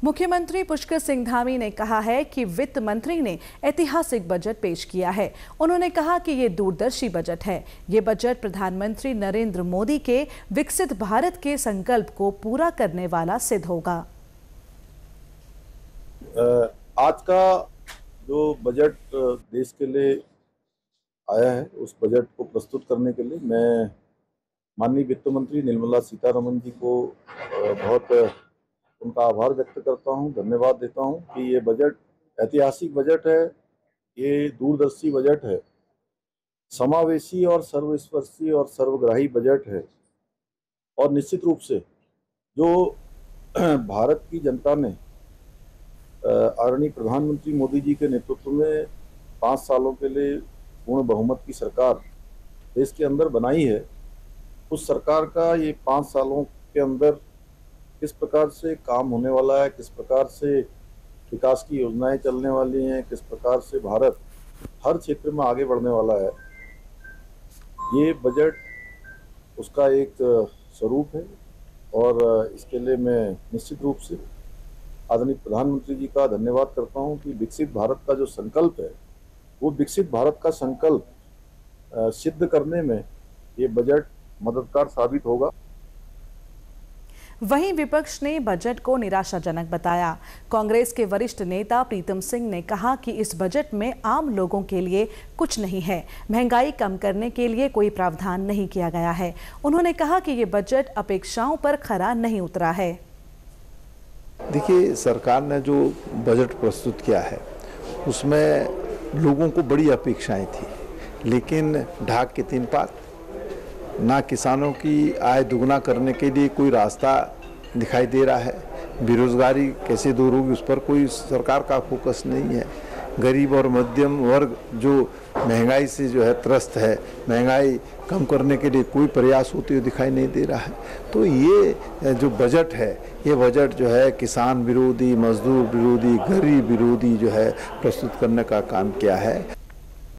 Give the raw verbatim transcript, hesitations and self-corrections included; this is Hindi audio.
मुख्यमंत्री पुष्कर सिंह धामी ने कहा है कि वित्त मंत्री ने ऐतिहासिक बजट पेश किया है। उन्होंने कहा कि ये दूरदर्शी बजट है। ये बजट प्रधानमंत्री नरेंद्र मोदी के विकसित भारत के संकल्प को पूरा करने वाला सिद्ध होगा। आज का जो बजट देश के लिए आया है, उस बजट को प्रस्तुत करने के लिए मैं माननीय वित्त मंत्री निर्मला सीतारमण जी को बहुत उनका आभार व्यक्त करता हूं, धन्यवाद देता हूं कि ये बजट ऐतिहासिक बजट है, ये दूरदर्शी बजट है, समावेशी और सर्वस्पर्शी और सर्वग्राही बजट है। और निश्चित रूप से जो भारत की जनता ने आदरणीय प्रधानमंत्री मोदी जी के नेतृत्व में पाँच सालों के लिए पूर्ण बहुमत की सरकार देश के अंदर बनाई है, उस सरकार का ये पाँच सालों के अंदर किस प्रकार से काम होने वाला है, किस प्रकार से विकास की योजनाएं चलने वाली हैं, किस प्रकार से भारत हर क्षेत्र में आगे बढ़ने वाला है, ये बजट उसका एक स्वरूप है। और इसके लिए मैं निश्चित रूप से आदरणीय प्रधानमंत्री जी का धन्यवाद करता हूं कि विकसित भारत का जो संकल्प है, वो विकसित भारत का संकल्प सिद्ध करने में ये बजट मददगार साबित होगा। वहीं विपक्ष ने बजट को निराशाजनक बताया। कांग्रेस के वरिष्ठ नेता प्रीतम सिंह ने कहा कि इस बजट में आम लोगों के लिए कुछ नहीं है, महंगाई कम करने के लिए कोई प्रावधान नहीं किया गया है। उन्होंने कहा कि ये बजट अपेक्षाओं पर खरा नहीं उतरा है। देखिए, सरकार ने जो बजट प्रस्तुत किया है उसमें लोगों को बड़ी अपेक्षाएं थी, लेकिन ढाक के तीन पात, ना किसानों की आय दुगना करने के लिए कोई रास्ता दिखाई दे रहा है, बेरोजगारी कैसे दूर होगी उस पर कोई सरकार का फोकस नहीं है, गरीब और मध्यम वर्ग जो महंगाई से जो है त्रस्त है, महंगाई कम करने के लिए कोई प्रयास होते हुए दिखाई नहीं दे रहा है। तो ये जो बजट है, ये बजट जो है किसान विरोधी, मजदूर विरोधी, गरीब विरोधी जो है प्रस्तुत करने का काम किया है।